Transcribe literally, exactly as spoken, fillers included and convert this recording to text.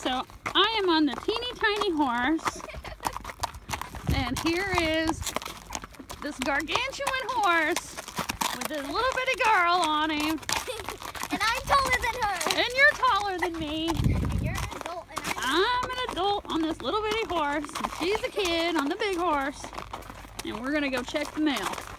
So I am on the teeny tiny horse, and here is this gargantuan horse with this little bitty girl on him. And I'm taller than her. And you're taller than me. And you're an adult and I'm I'm an adult on this little bitty horse, and she's a kid on the big horse. And we're gonna go check the mail.